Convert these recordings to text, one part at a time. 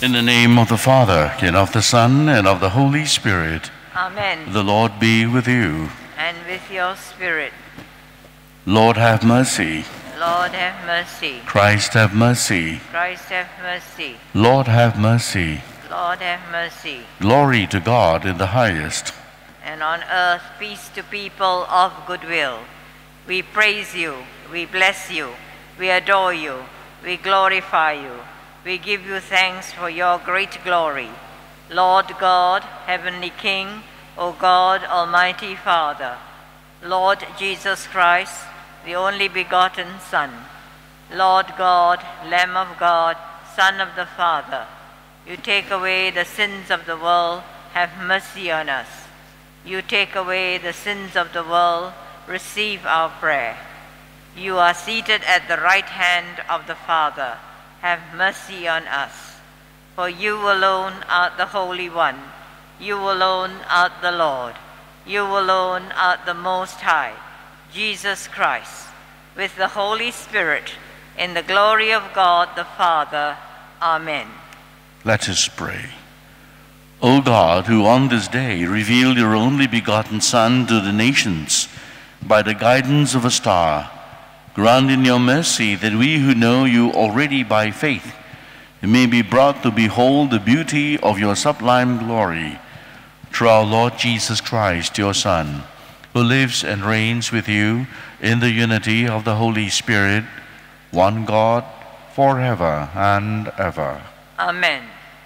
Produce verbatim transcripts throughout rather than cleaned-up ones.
In the name of the Father, and of the Son, and of the Holy Spirit. Amen. The Lord be with you. And with your spirit. Lord, have mercy. Lord, have mercy. Christ, have mercy. Christ, have mercy. Lord, have mercy. Lord, have mercy. Glory to God in the highest. And on earth, peace to people of goodwill. We praise you, we bless you, we adore you, we glorify you. We give you thanks for your great glory. Lord God, Heavenly King, O God, Almighty Father, Lord Jesus Christ, the only begotten Son, Lord God, Lamb of God, Son of the Father, you take away the sins of the world, have mercy on us. You take away the sins of the world, receive our prayer. You are seated at the right hand of the Father, have mercy on us. For you alone art the Holy One, you alone art the Lord, you alone art the Most High, Jesus Christ, with the Holy Spirit, in the glory of God the Father. Amen. Let us pray. O God, who on this day revealed your only begotten Son to the nations by the guidance of a star, grant in your mercy that we who know you already by faith may be brought to behold the beauty of your sublime glory through our Lord Jesus Christ, your Son, who lives and reigns with you in the unity of the Holy Spirit, one God, forever and ever. Amen.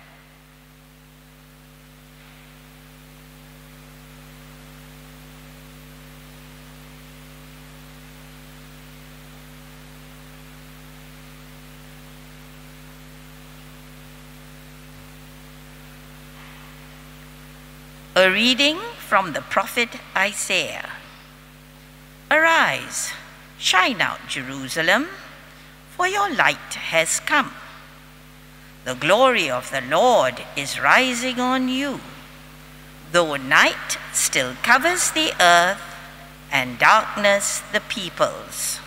A reading from the prophet Isaiah. Arise, shine out, Jerusalem, for your light has come. The glory of the Lord is rising on you. Though night still covers the earth and darkness the peoples.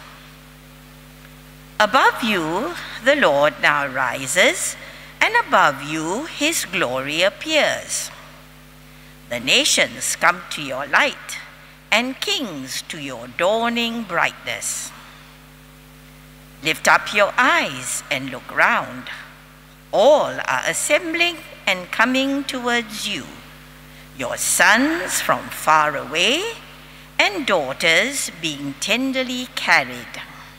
Above you the Lord now rises, and above you his glory appears. The nations come to your light, and kings to your dawning brightness. Lift up your eyes and look round. All are assembling and coming towards you, your sons from far away, and daughters being tenderly carried.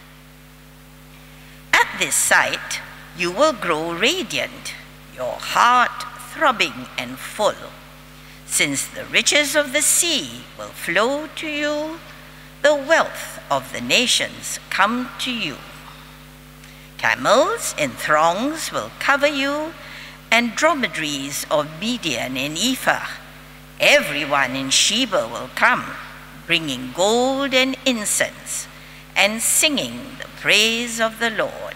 At this sight, you will grow radiant, your heart throbbing and full, since the riches of the sea will flow to you, the wealth of the nations come to you. Camels in throngs will cover you, and dromedaries of Midian and Ephah. Everyone in Sheba will come, bringing gold and incense, and singing the praise of the Lord.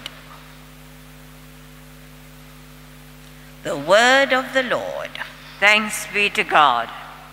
The word of the Lord. Thanks be to God.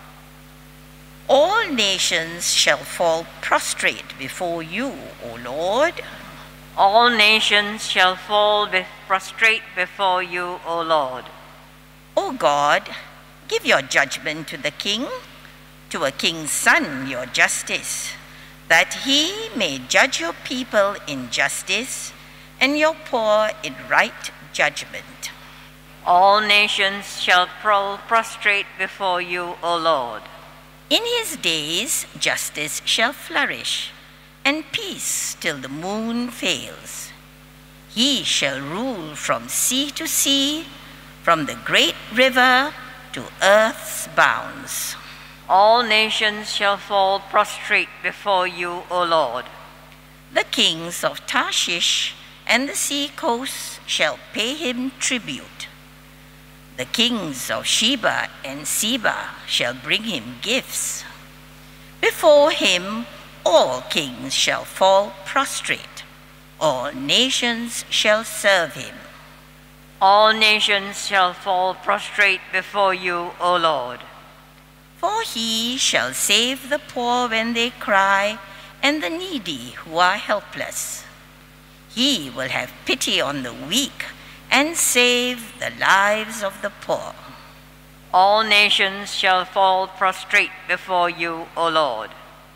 All nations shall fall prostrate before you, O Lord. All nations shall fall be prostrate before you, O Lord. O God, give your judgment to the king, to a king's son your justice, that he may judge your people in justice and your poor in right judgment. All nations shall prostrate before you, O Lord. In his days justice shall flourish, and peace till the moon fails. He shall rule from sea to sea, from the great river to earth's bounds. All nations shall fall prostrate before you, O Lord. The kings of Tarshish and the sea coasts shall pay him tribute. The kings of Sheba and Seba shall bring him gifts. Before him all kings shall fall prostrate. All nations shall serve him. All nations shall fall prostrate before you, O Lord. For he shall save the poor when they cry, and the needy who are helpless. He will have pity on the weak and save the lives of the poor. All nations shall fall prostrate before you, O Lord.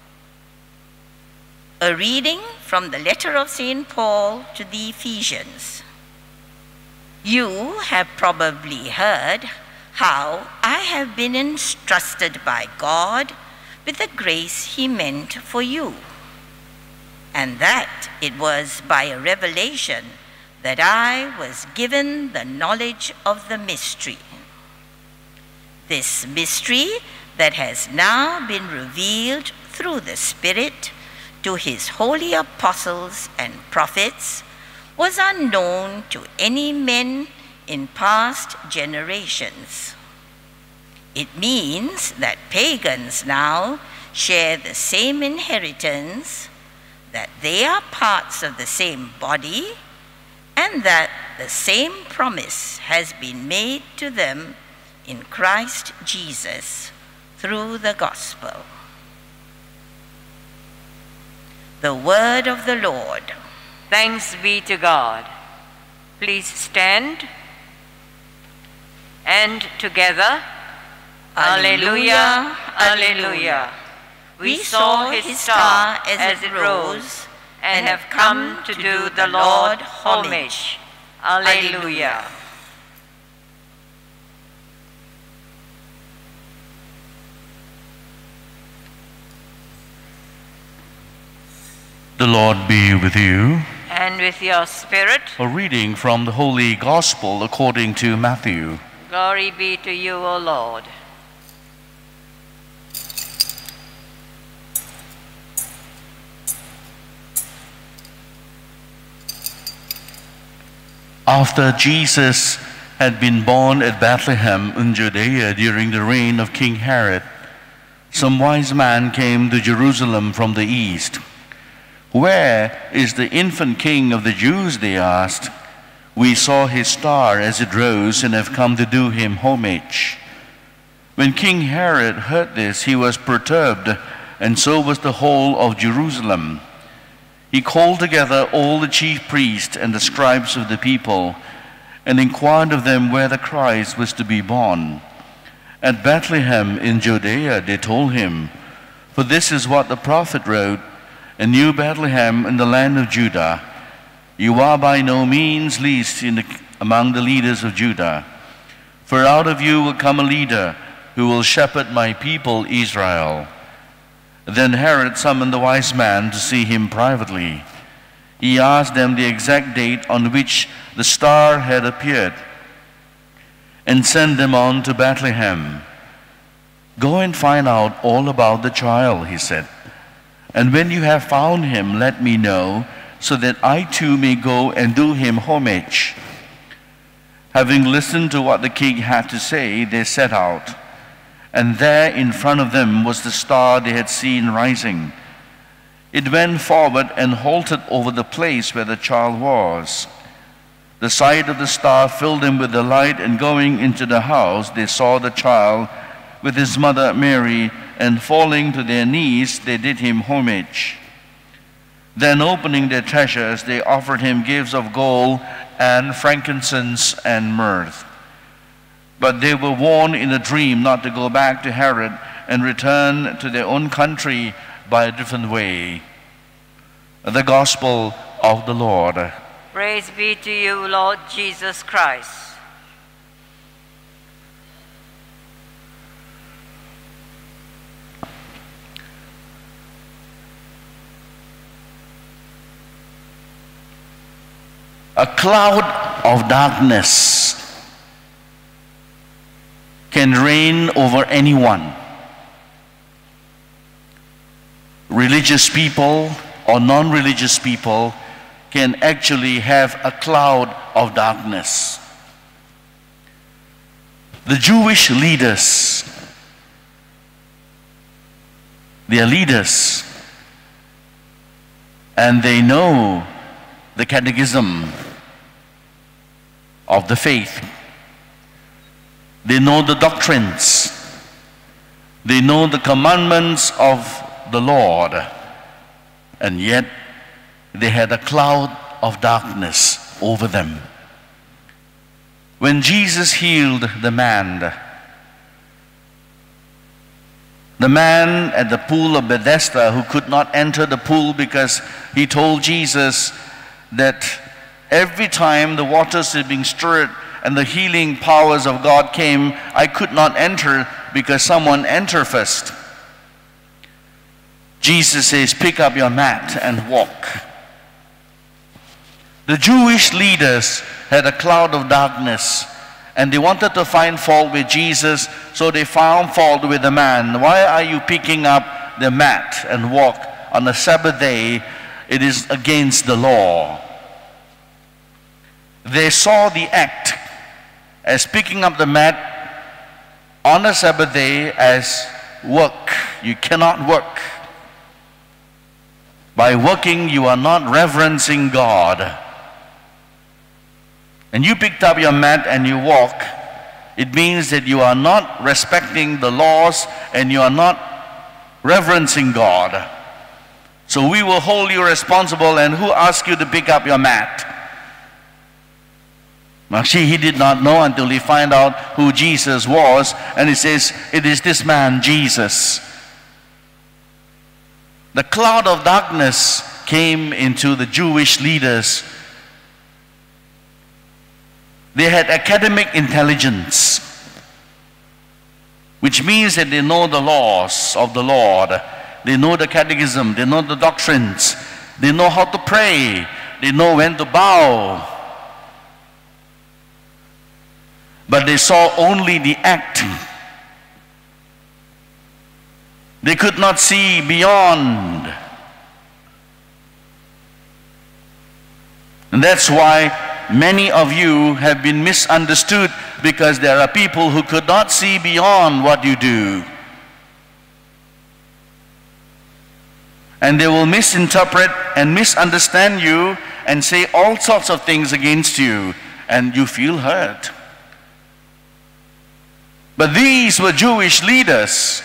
A reading from the letter of Saint Paul to the Ephesians. You have probably heard how I have been entrusted by God with the grace he meant for you, and that it was by a revelation that I was given the knowledge of the mystery. This mystery that has now been revealed through the Spirit to his holy apostles and prophets was unknown to any men in past generations. It means that pagans now share the same inheritance, that they are parts of the same body, and that the same promise has been made to them in Christ Jesus through the gospel. The word of the Lord. Thanks be to God. Please stand. And together, Alleluia, Alleluia. We saw his star as it rose, and have come to do the Lord homage. Alleluia. The Lord be with you. And with your spirit. A reading from the Holy Gospel according to Matthew. Glory be to you, O Lord. After Jesus had been born at Bethlehem in Judea during the reign of King Herod, some wise men came to Jerusalem from the east. "Where is the infant king of the Jews?" they asked. "We saw his star as it rose and have come to do him homage." When King Herod heard this, he was perturbed, and so was the whole of Jerusalem. He called together all the chief priests and the scribes of the people, and inquired of them where the Christ was to be born. "At Bethlehem in Judea," they told him, "for this is what the prophet wrote, and you, Bethlehem, in the land of Judah, you are by no means least in the, among the leaders of Judah. For out of you will come a leader who will shepherd my people Israel." Then Herod summoned the wise men to see him privately. He asked them the exact date on which the star had appeared, and sent them on to Bethlehem. "Go and find out all about the child," he said. "And when you have found him, let me know, so that I too may go and do him homage." Having listened to what the king had to say, they set out. And there in front of them was the star they had seen rising. It went forward and halted over the place where the child was. The sight of the star filled them with delight, and going into the house, they saw the child with his mother Mary, and falling to their knees, they did him homage. Then opening their treasures, they offered him gifts of gold and frankincense and myrrh. But they were warned in a dream not to go back to Herod and return to their own country by a different way. The Gospel of the Lord. Praise be to you, Lord Jesus Christ. A cloud of darkness can reign over anyone. Religious people or non-religious people can actually have a cloud of darkness. The Jewish leaders, they are leaders, and they know the catechism of the faith. They know the doctrines. They know the commandments of the Lord. And yet they had a cloud of darkness over them. when Jesus healed the man, the man at the pool of Bethesda who could not enter the pool because he told Jesus that every time the waters had been stirred and the healing powers of God came, I could not enter because someone entered first. Jesus says, pick up your mat and walk. The Jewish leaders had a cloud of darkness and they wanted to find fault with Jesus, so they found fault with the man. Why are you picking up the mat and walk on the Sabbath day? It is against the law. They saw the act as picking up the mat on the Sabbath day as work. You cannot work. By working, you are not reverencing God. And you picked up your mat and you walk, it means that you are not respecting the laws and you are not reverencing God. So we will hold you responsible. And who asked you to pick up your mat? Actually, he did not know until he found out who Jesus was, and he says, it is this man, Jesus. The cloud of darkness came into the Jewish leaders. They had academic intelligence, which means that they know the laws of the Lord. They know the catechism, they know the doctrines, they know how to pray, they know when to bow. But they saw only the act. They could not see beyond. And that's why many of you have been misunderstood, because there are people who could not see beyond what you do. And they will misinterpret and misunderstand you and say all sorts of things against you, and you feel hurt. But these were Jewish leaders.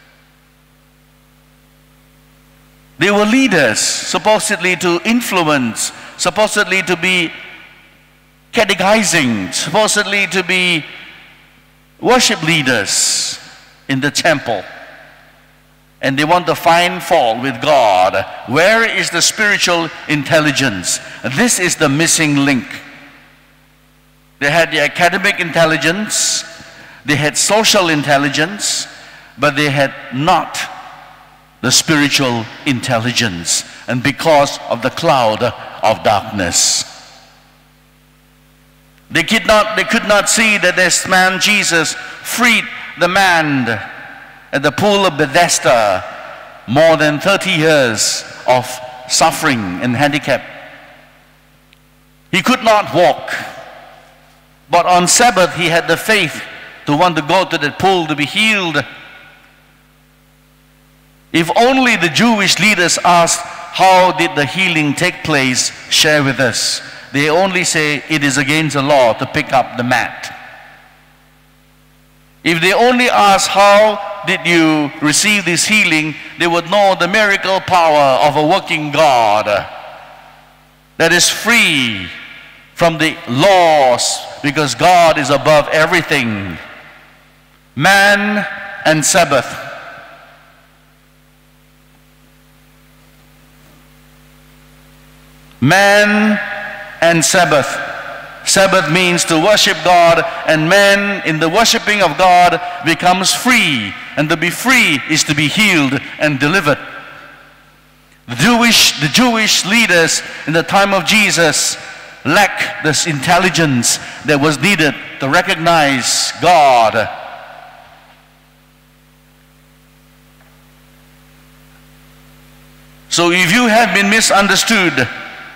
They were leaders, supposedly to influence, supposedly to be catechizing, supposedly to be worship leaders in the temple. And they want to find fault with God. Where is the spiritual intelligence? This is the missing link. They had the academic intelligence, they had social intelligence, but they had not the spiritual intelligence. And because of the cloud of darkness, they could not, they could not see that this man Jesus freed the man at the pool of Bethesda, more than thirty years of suffering and handicap. He could not walk, but on Sabbath he had the faith to want to go to the pool to be healed. If only the Jewish leaders asked, how did the healing take place? Share with us. They only say it is against the law to pick up the mat. If they only ask, how did you receive this healing? They would know the miracle power of a working God that is free from the laws, because God is above everything. Man and Sabbath. Man and Sabbath. Sabbath means to worship God, and man in the worshiping of God becomes free, and to be free is to be healed and delivered. The Jewish, the Jewish leaders in the time of Jesus lacked this intelligence that was needed to recognize God. So if you have been misunderstood,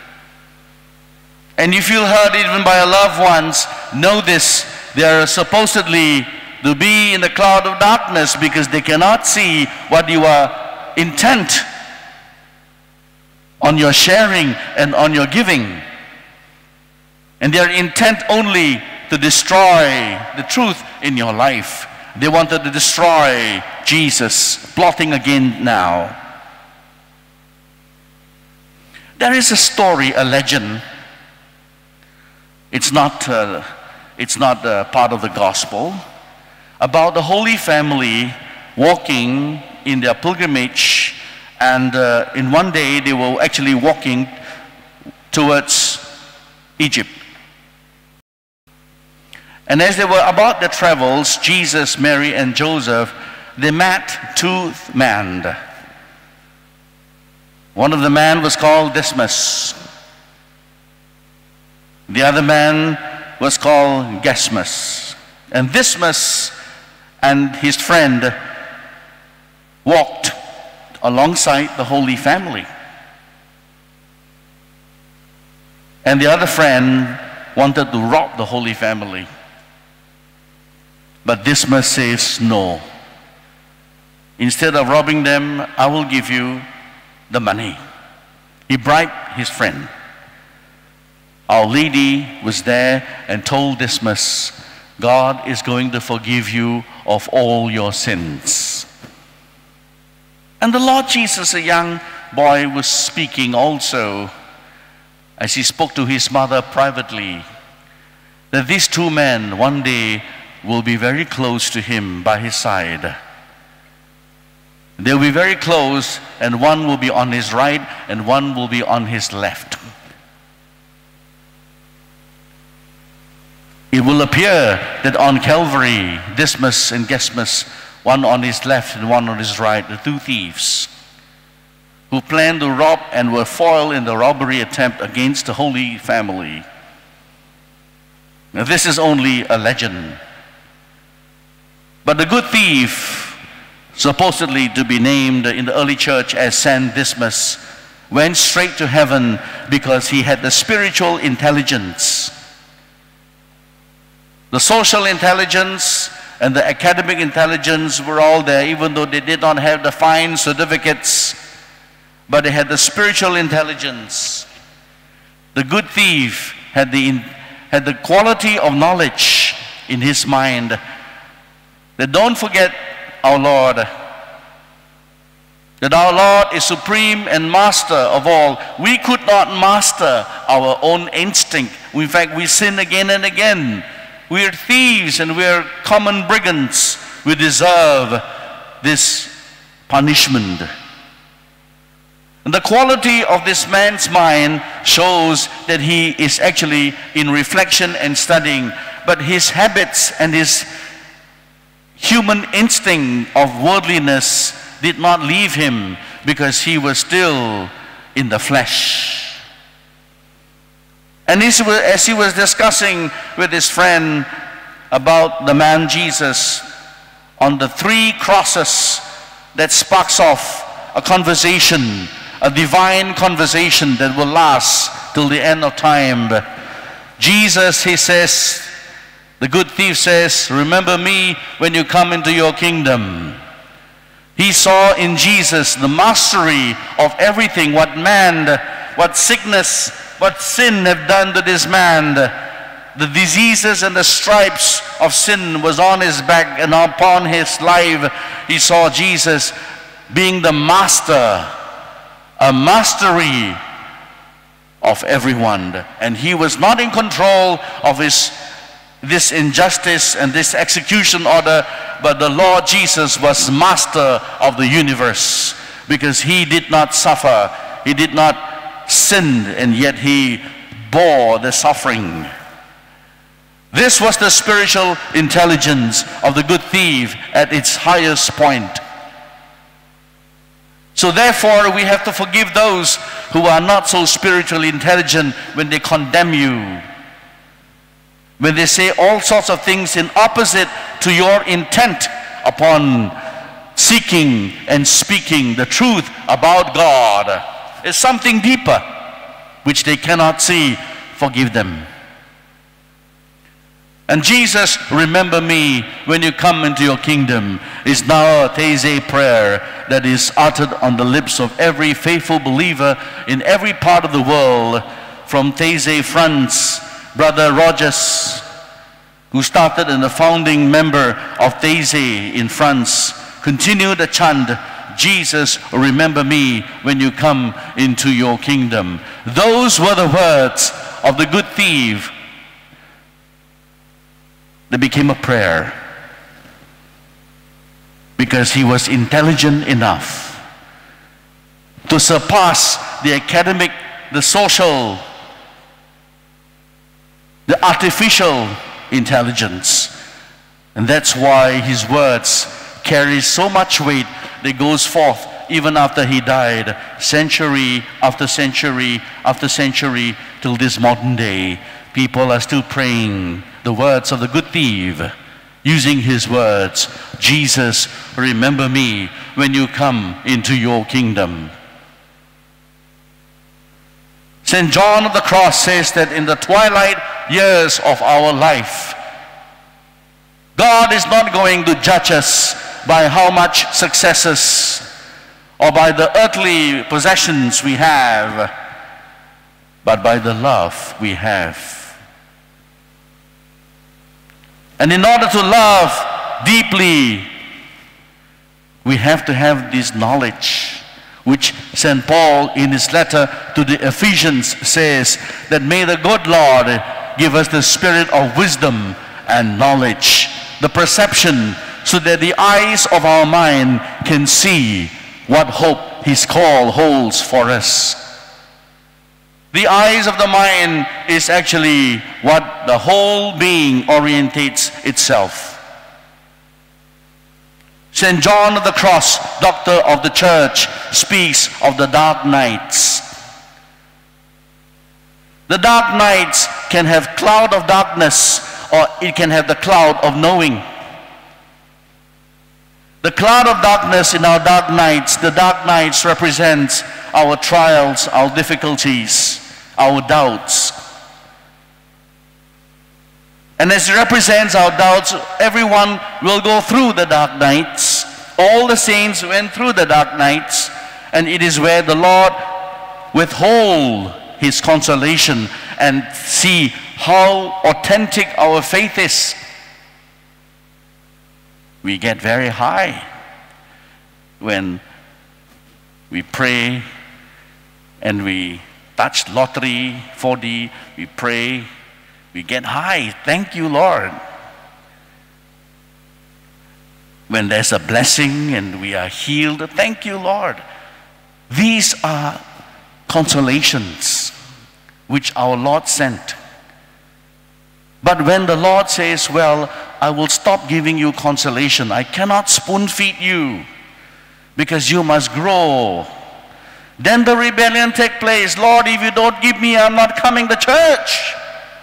and you feel hurt even by your loved ones, know this: they are supposedly to be in the cloud of darkness because they cannot see what you are intent on your sharing and on your giving. And they are intent only to destroy the truth in your life. They wanted to destroy Jesus, plotting again now. There is a story, a legend. It's not, uh, It's not uh, part of the gospel. About the Holy Family walking in their pilgrimage, and uh, in one day they were actually walking towards Egypt. And as they were about their travels, Jesus, Mary, and Joseph, they met two men. One of the men was called Dismas. The other man was called Gesmas. And Dismas and his friend walked alongside the Holy Family. And the other friend wanted to rob the Holy Family. But Dismas says, no. Instead of robbing them, I will give you the money. He bribed his friend. Our Lady was there and told Dismas, God is going to forgive you of all your sins. And the Lord Jesus, a young boy, was speaking also, as he spoke to his mother privately, that these two men one day will be very close to him by his side. They'll be very close, and one will be on his right and one will be on his left. It will appear that on Calvary, Dismas and Gesmas, one on his left and one on his right, the two thieves who planned to rob and were foiled in the robbery attempt against the Holy Family. Now, this is only a legend. But the good thief, supposedly to be named in the early church as Saint Dismas, went straight to heaven because he had the spiritual intelligence. The social intelligence and the academic intelligence were all there, even though they did not have the fine certificates, but they had the spiritual intelligence. The good thief had the, had the quality of knowledge in his mind. That don't forget our Lord, that our Lord is supreme and master of all. We could not master our own instinct. In fact, we sin again and again. We are thieves and we are common brigands. We deserve this punishment. And the quality of this man's mind shows that he is actually in reflection and studying, but his habits and his human instinct of worldliness did not leave him because he was still in the flesh. And as he was discussing with his friend about the man Jesus on the three crosses, that sparks off a conversation, a divine conversation that will last till the end of time. Jesus, he says, the good thief says, remember me when you come into your kingdom. He saw in Jesus the mastery of everything, what man, what sickness, what sin have done to this man. The diseases and the stripes of sin was on his back and upon his life. He saw Jesus being the master, a mastery of everyone. And he was not in control of his this injustice and this execution order, but the Lord Jesus was master of the universe because he did not suffer, he did not sin, and yet he bore the suffering. This was the spiritual intelligence of the good thief at its highest point. So therefore we have to forgive those who are not so spiritually intelligent when they condemn you, when they say all sorts of things in opposite to your intent upon seeking and speaking the truth about God. It's something deeper which they cannot see. Forgive them. And Jesus, remember me when you come into your kingdom, is now a Taizé prayer that is uttered on the lips of every faithful believer in every part of the world. From Taizé, France, Brother Rogers, who started and a founding member of Taizé in France, continued the chant, Jesus, remember me when you come into your kingdom. Those were the words of the good thief that became a prayer, because he was intelligent enough to surpass the academic, the social, the artificial intelligence. And that's why his words carry so much weight that goes forth even after he died, century after century after century, till this modern day. People are still praying the words of the good thief, using his words, Jesus, remember me when you come into your kingdom. Saint John of the Cross says that in the twilight years of our life, God is not going to judge us by how much successes or by the earthly possessions we have, but by the love we have. And in order to love deeply, we have to have this knowledge, which Saint Paul in his letter to the Ephesians says that may the good Lord give us the spirit of wisdom and knowledge, the perception, so that the eyes of our mind can see what hope his call holds for us. The eyes of the mind is actually what the whole being orientates itself. Saint John of the Cross, doctor of the church, speaks of the dark nights. The dark nights can have cloud of darkness, or it can have the cloud of knowing. The cloud of darkness in our dark nights, the dark nights represents our trials, our difficulties, our doubts. And as it represents our doubts, everyone will go through the dark nights. All the saints went through the dark nights, and it is where the Lord withhold his consolation and see how authentic our faith is. We get very high when we pray and we touch lottery, four D, we pray, we get high. Thank you, Lord. When there's a blessing and we are healed, thank you, Lord. These are consolations which our Lord sent. But when the Lord says, well, I will stop giving you consolation, I cannot spoon feed you because you must grow, then the rebellion takes place. Lord, if you don't give me, I'm not coming to church.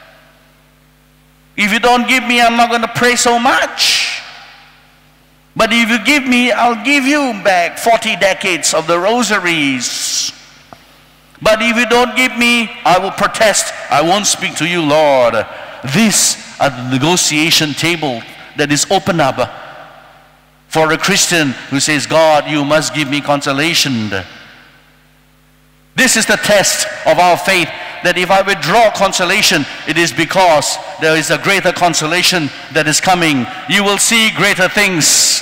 If you don't give me, I'm not going to pray so much. But if you give me, I'll give you back forty decades of the rosaries. But if you don't give me, I will protest. I won't speak to you, Lord. This is the negotiation table that is open up for a Christian who says, God, you must give me consolation. This is the test of our faith, that if I withdraw consolation, it is because there is a greater consolation that is coming. You will see greater things.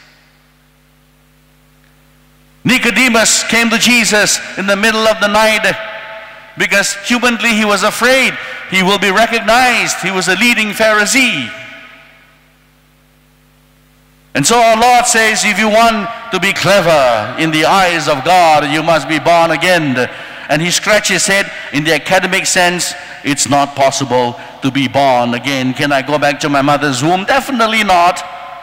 Nicodemus came to Jesus in the middle of the night because humanly he was afraid he will be recognized. He was a leading Pharisee. And so our Lord says, if you want to be clever in the eyes of God, you must be born again. And he scratched his head. In the academic sense, it's not possible to be born again. Can I go back to my mother's womb? Definitely not.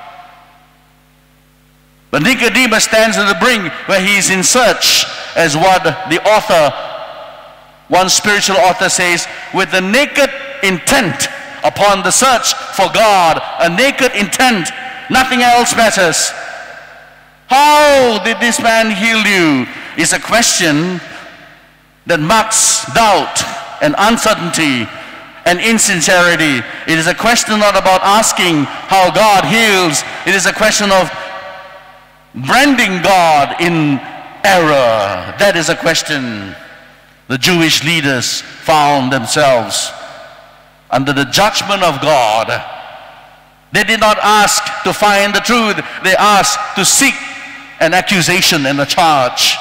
But Nicodemus stands at the brink where he is in search, as what the author, one spiritual author says, with the naked intent upon the search for God, a naked intent. Nothing else matters. How did this man heal you? Is a question that marks doubt and uncertainty and insincerity. It is a question not about asking how God heals. It is a question of branding God in error. That is a question. The Jewish leaders found themselves under the judgment of God. They did not ask to find the truth. They asked to seek an accusation and a charge.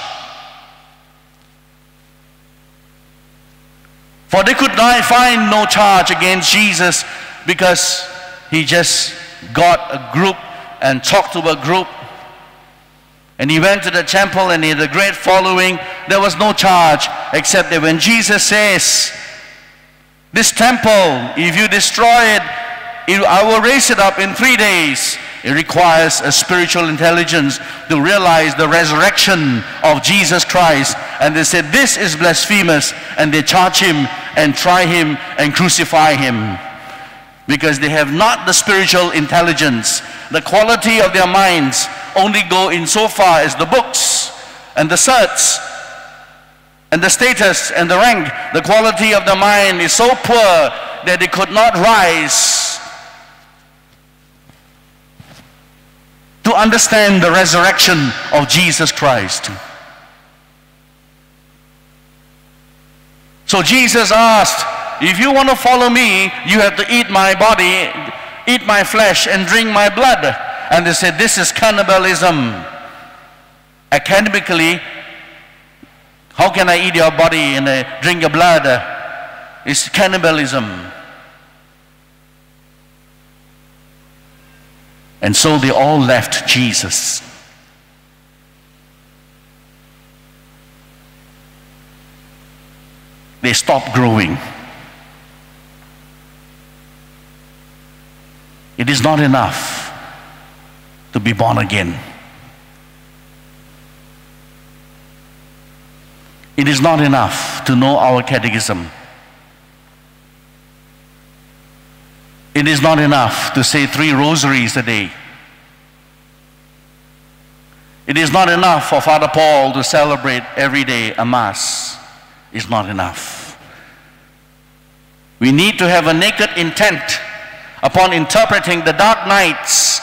For they could not find no charge against Jesus because he just got a group and talked to a group. And he went to the temple and he had a great following. There was no charge, except that when Jesus says, this temple, if you destroy it, it, I will raise it up in three days. It requires a spiritual intelligence to realize the resurrection of Jesus Christ. And they said, this is blasphemous. And they charge him and try him and crucify him. Because they have not the spiritual intelligence. The quality of their minds only go in so far as the books and the certs and the status and the rank. The quality of the mind is so poor that they could not rise to understand the resurrection of Jesus Christ. So Jesus asked, if you want to follow me, you have to eat my body, eat my flesh, and drink my blood. And they said, this is cannibalism. Academically, how can I eat your body and uh, drink your blood? It's cannibalism. And so they all left Jesus. They stopped growing. It is not enough to be born again. It is not enough to know our catechism. It is not enough to say three rosaries a day. It is not enough for Father Paul to celebrate every day a Mass. It's not enough. We need to have a naked intent upon interpreting the dark nights.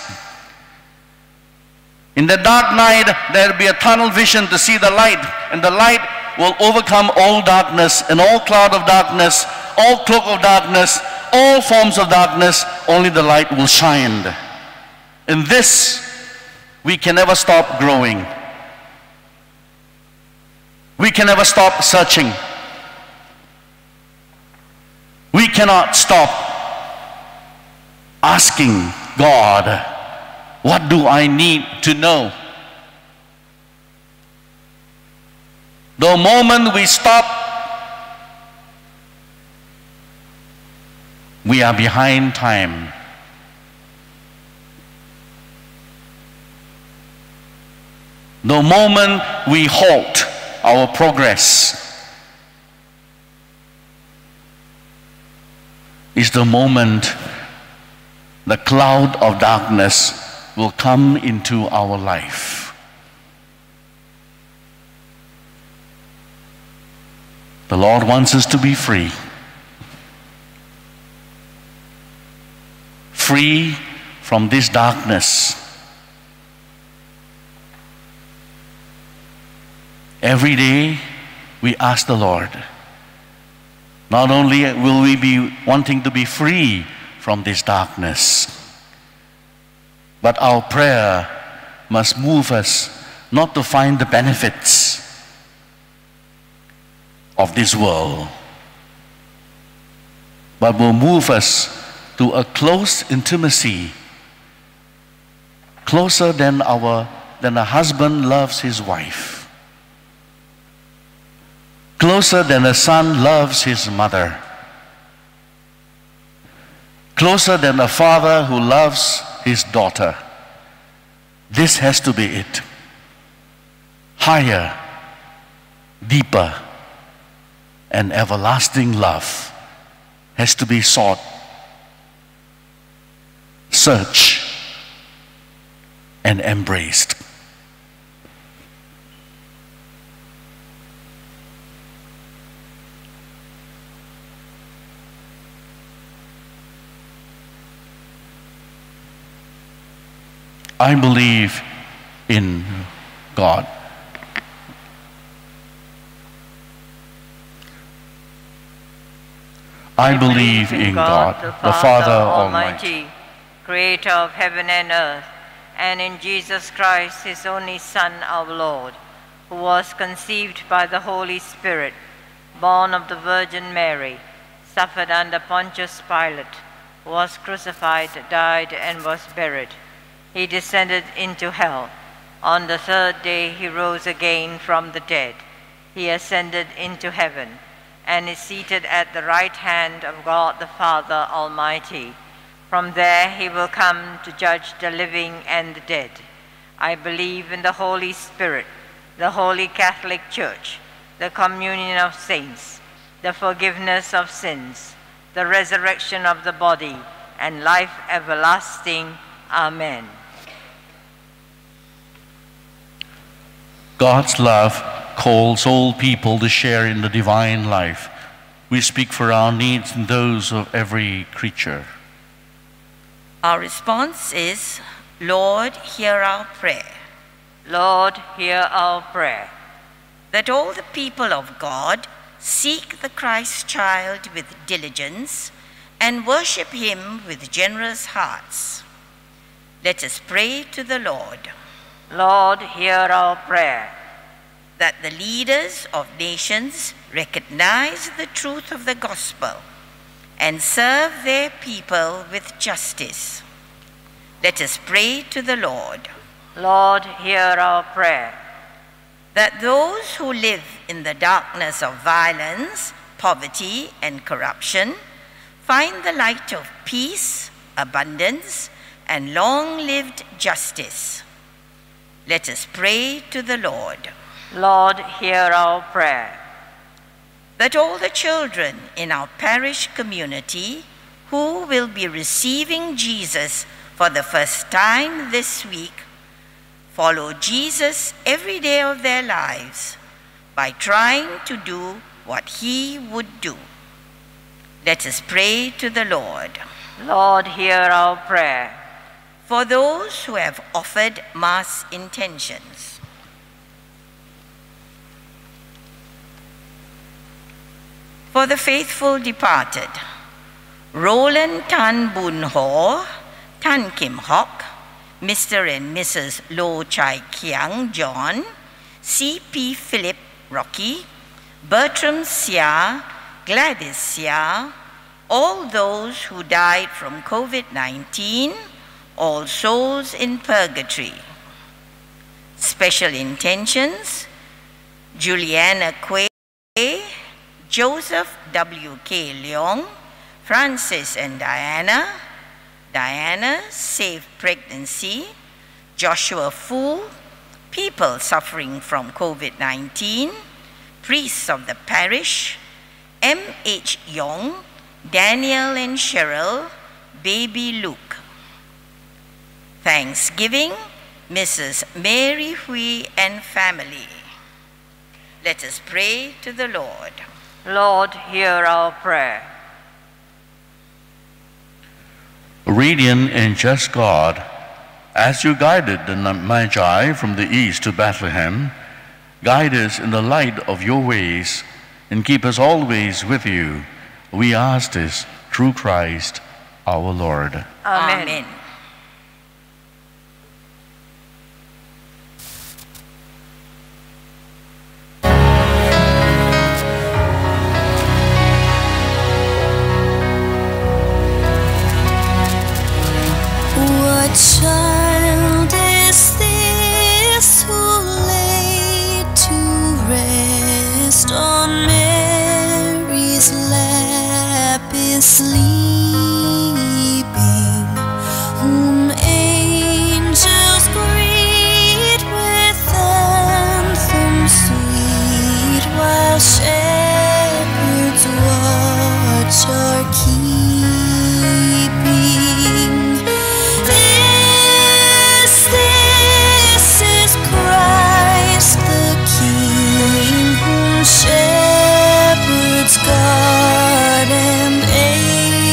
In the dark night, there will be a tunnel vision to see the light, and the light will overcome all darkness and all cloud of darkness, all cloak of darkness, all forms of darkness. Only the light will shine. In this, we can never stop growing. We can never stop searching. We cannot stop asking God, what do I need to know? The moment we stop, we are behind time. The moment we halt our progress is the moment the cloud of darkness will come into our life. The Lord wants us to be free. Free from this darkness. Every day we ask the Lord, not only will we be wanting to be free from this darkness, but our prayer must move us not to find the benefits of this world, but will move us to a close intimacy, closer than our than a husband loves his wife, closer than a son loves his mother, closer than a father who loves his daughter. This has to be it. Higher, deeper, and everlasting love has to be sought, searched, and embraced. I believe in God. I believe in God, the Father Almighty, creator of heaven and earth, and in Jesus Christ, his only Son, our Lord, who was conceived by the Holy Spirit, born of the Virgin Mary, suffered under Pontius Pilate, was crucified, died, and was buried. He descended into hell. On the third day he rose again from the dead. He ascended into heaven and is seated at the right hand of God the Father Almighty. From there he will come to judge the living and the dead. I believe in the Holy Spirit, the Holy Catholic Church, the communion of saints, the forgiveness of sins, the resurrection of the body, and life everlasting. Amen. God's love calls all people to share in the divine life. We speak for our needs and those of every creature. Our response is, Lord, hear our prayer. Lord, hear our prayer. That all the people of God seek the Christ child with diligence and worship him with generous hearts. Let us pray to the Lord. Lord, hear our prayer. That the leaders of nations recognize the truth of the gospel and serve their people with justice. Let us pray to the Lord. Lord, hear our prayer. That those who live in the darkness of violence, poverty, and corruption find the light of peace, abundance, and long-lived justice. Let us pray to the Lord. Lord, hear our prayer. That all the children in our parish community who will be receiving Jesus for the first time this week follow Jesus every day of their lives by trying to do what he would do. Let us pray to the Lord. Lord, hear our prayer. For those who have offered Mass intentions. For the faithful departed, Roland Tan Boon Ho, Tan Kim Hock, Mister and Missus Lo Chai Kiang John, C P Philip Rocky, Bertram Sia, Gladys Sia, all those who died from COVID nineteen, all souls in purgatory. Special intentions, Juliana Quay, Joseph W K Leong, Francis and Diana, Diana, safe pregnancy, Joshua Fu, people suffering from COVID nineteen, priests of the parish, M H Yong, Daniel and Cheryl, baby Luke. Thanksgiving, Missus Mary Hui and family. Let us pray to the Lord. Lord, hear our prayer. Radiant and just God, as you guided the Magi from the east to Bethlehem, guide us in the light of your ways and keep us always with you. We ask this through Christ our Lord. Amen. Amen. What child is this who laid to rest on Mary's lap is sleeping, whom angels greet with anthems sweet, while shepherds watch our keeping? This, this is Christ the King, whom shepherds guard and angels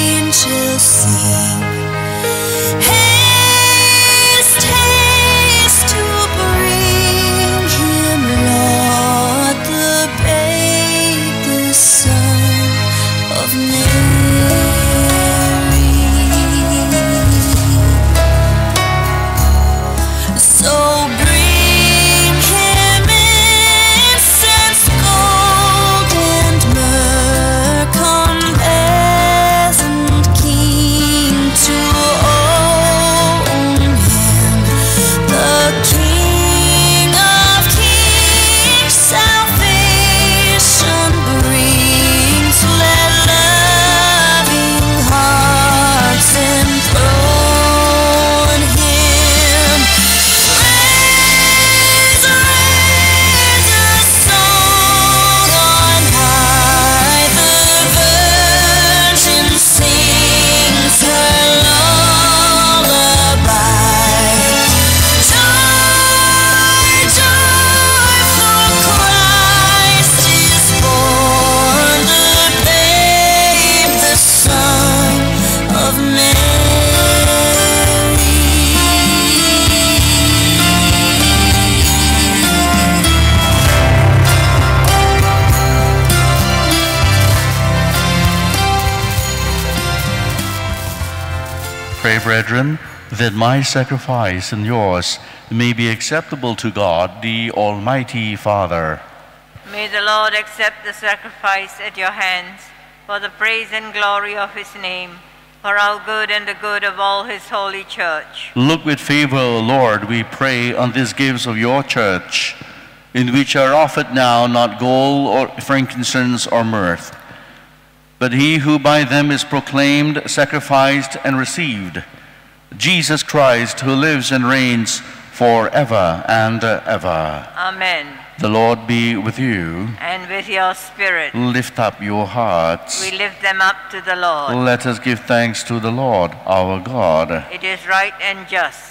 brethren, that my sacrifice and yours may be acceptable to God, the Almighty Father. May the Lord accept the sacrifice at your hands for the praise and glory of his name, for our good and the good of all his holy church. Look with favor, O Lord, we pray, on these gifts of your church, in which are offered now not gold or frankincense or myrrh, but he who by them is proclaimed, sacrificed, and received, Jesus Christ, who lives and reigns forever and ever. Amen. The Lord be with you. And with your spirit. Lift up your hearts. We lift them up to the Lord. Let us give thanks to the Lord our God. It is right and just.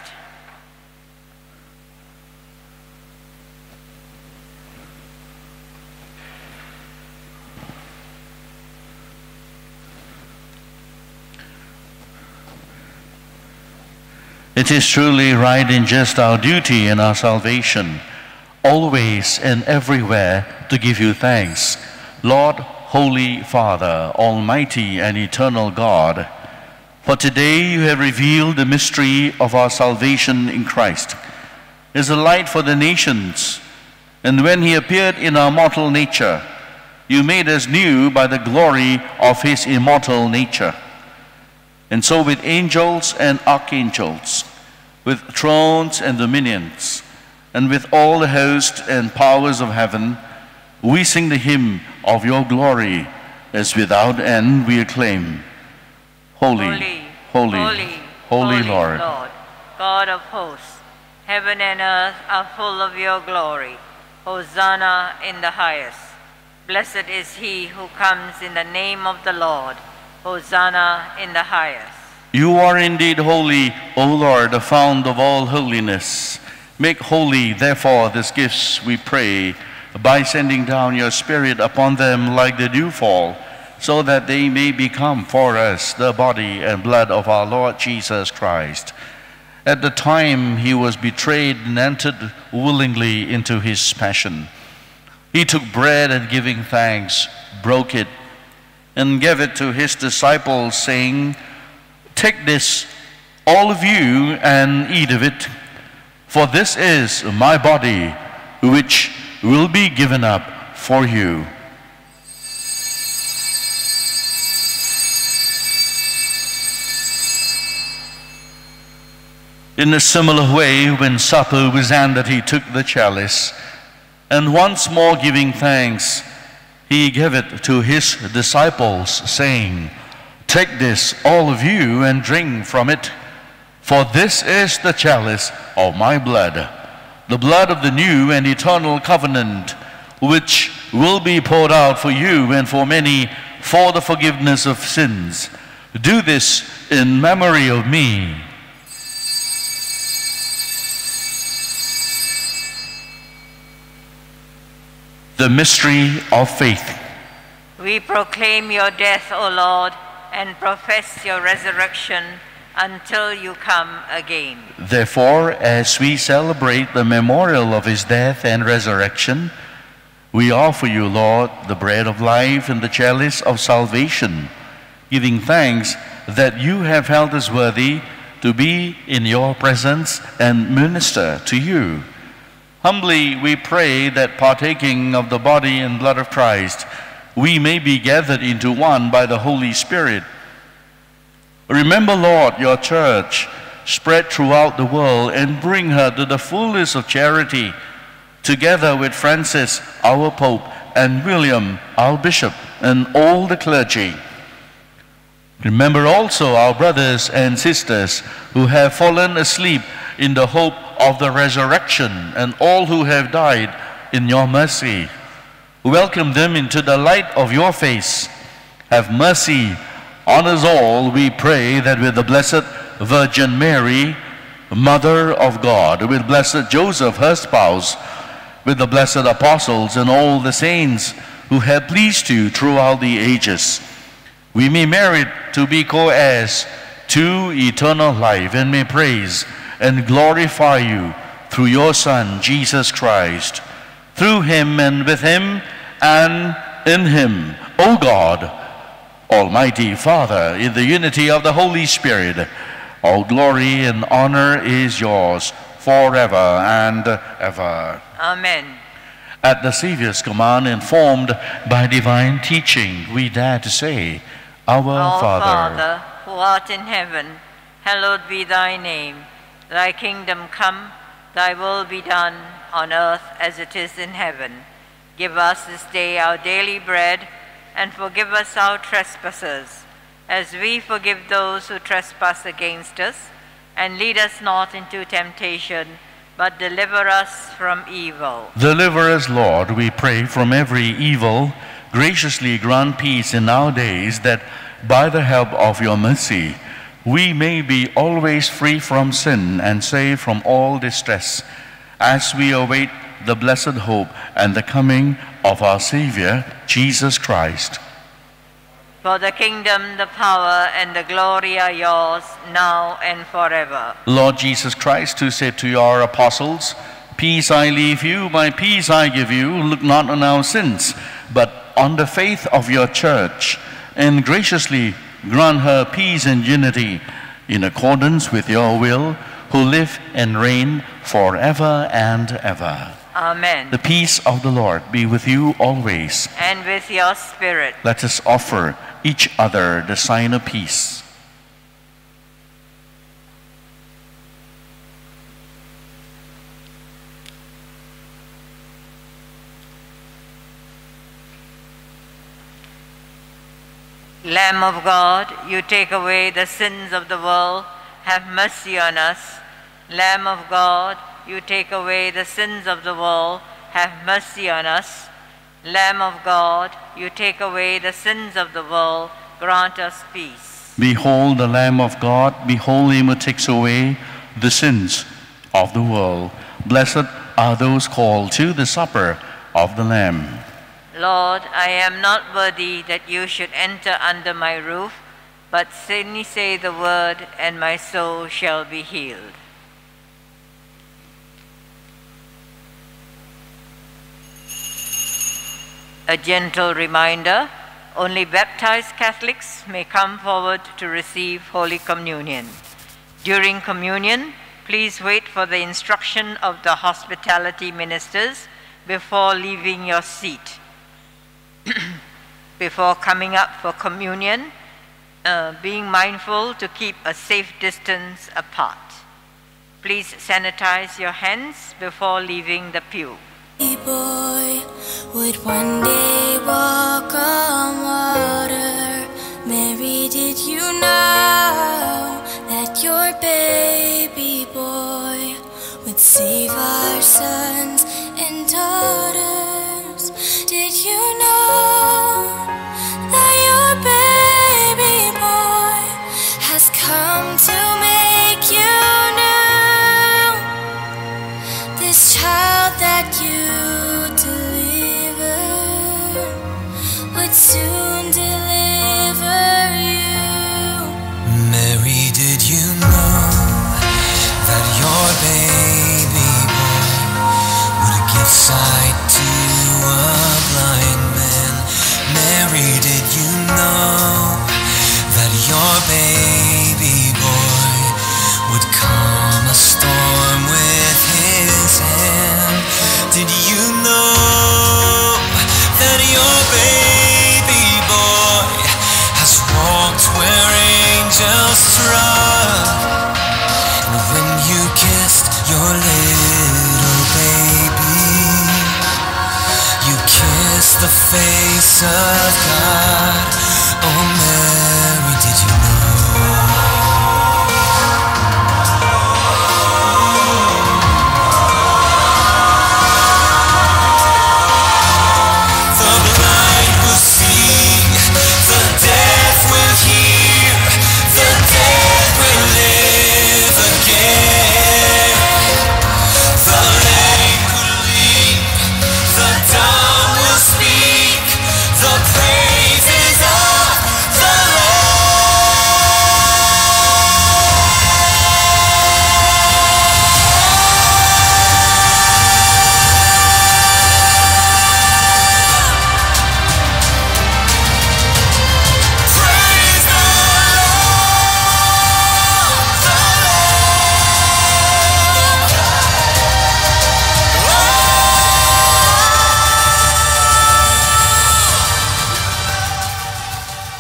It is truly right and just, our duty and our salvation, always and everywhere to give you thanks, Lord, Holy Father, Almighty and eternal God. For today you have revealed the mystery of our salvation in Christ. He is a light for the nations, and when he appeared in our mortal nature, you made us new by the glory of his immortal nature. And so with angels and archangels, with thrones and dominions, and with all the hosts and powers of heaven, we sing the hymn of your glory, as without end we acclaim. Holy, Holy, holy, holy, holy Lord. Lord, God of hosts, heaven and earth are full of your glory. Hosanna in the highest. Blessed is he who comes in the name of the Lord. Hosanna in the highest. You are indeed holy, O Lord, the fount of all holiness. Make holy, therefore, these gifts, we pray, by sending down your Spirit upon them like the dewfall, so that they may become for us the body and blood of our Lord Jesus Christ. At the time he was betrayed and entered willingly into his passion, he took bread and giving thanks, broke it, and gave it to his disciples, saying, "Take this, all of you, and eat of it, for this is my body, which will be given up for you." In a similar way, when supper was ended, he took the chalice, and once more giving thanks, he gave it to his disciples, saying, "Take this, all of you, and drink from it, for this is the chalice of my blood, the blood of the new and eternal covenant, which will be poured out for you and for many for the forgiveness of sins. Do this in memory of me." The mystery of faith. We proclaim your death, O Lord, and profess your resurrection until you come again. Therefore, as we celebrate the memorial of his death and resurrection, we offer you, Lord, the bread of life and the chalice of salvation, giving thanks that you have held us worthy to be in your presence and minister to you. Humbly we pray that, partaking of the body and blood of Christ, we may be gathered into one by the Holy Spirit. Remember, Lord, your church spread throughout the world, and bring her to the fullness of charity, together with Francis, our Pope, and William, our Bishop, and all the clergy. Remember also our brothers and sisters who have fallen asleep in the hope of the resurrection, and all who have died in your mercy. Welcome them into the light of your face. Have mercy on us all, we pray, that with the Blessed Virgin Mary, Mother of God, with Blessed Joseph, her spouse, with the blessed apostles and all the saints who have pleased you throughout the ages, we may merit to be co-heirs to eternal life, and may praise and glorify you through your Son, Jesus Christ. Through him and with him and in him, O God, Almighty Father, in the unity of the Holy Spirit, All glory and honor is yours forever and ever. Amen. At the Savior's command, informed by divine teaching, we dare to say, Our, Our Father, Father, who art in heaven, hallowed be thy name. Thy kingdom come, thy will be done on earth as it is in heaven. Give us this day our daily bread, and forgive us our trespasses, as we forgive those who trespass against us. And lead us not into temptation, but deliver us from evil. Deliver us, Lord, we pray, from every evil. Graciously grant peace in our days, that by the help of your mercy, we may be always free from sin and safe from all distress, as we await the blessed hope and the coming of our Savior, Jesus Christ. For the kingdom, the power, and the glory are yours, now and forever. Lord Jesus Christ, who said to your apostles, Peace I leave you, my peace I give you, look not on our sins, but on the faith of your church, and graciously grant her peace and unity in accordance with your will, who live and reign forever and ever. Amen. The peace of the Lord be with you always. And with your spirit. Let us offer each other the sign of peace. Lamb of God, you take away the sins of the world, have mercy on us. Lamb of God, you take away the sins of the world, have mercy on us. Lamb of God, you take away the sins of the world, grant us peace. Behold the Lamb of God, behold him who takes away the sins of the world. Blessed are those called to the supper of the Lamb. Lord, I am not worthy that you should enter under my roof, but simply say the word, and my soul shall be healed. A gentle reminder, only baptized Catholics may come forward to receive Holy Communion. During communion, please wait for the instruction of the hospitality ministers before leaving your seat. Before coming up for communion, uh, being mindful to keep a safe distance apart. Please sanitize your hands before leaving the pew. Boy would one day walk on water. Mary, did you know that your baby boy would save our sons and daughters? Did you know that your baby boy has come to make you new? This child that you deliver would soon deliver you. Mary, did you know that your baby boy would give sight to a blind man? Mary, did you know that your baby boy would calm a storm with his hand? Did you know that your baby boy has walked where angels trod? And when you kissed your little baby, you kissed the face of God. Oh, Mary, did you know? Praises of the Lord.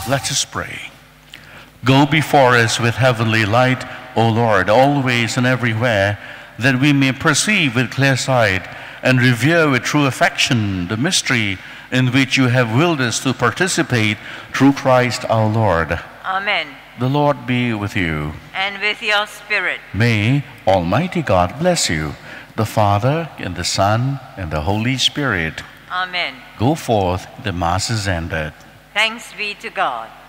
Let us pray. Go before us with heavenly light, O Lord, always and everywhere, that we may perceive with clear sight and revere with true affection the mystery in which you have willed us to participate through Christ our Lord. Amen. The Lord be with you. And with your spirit. May Almighty God bless you, the Father, and the Son, and the Holy Spirit. Amen. Go forth, the Mass is ended. Thanks be to God.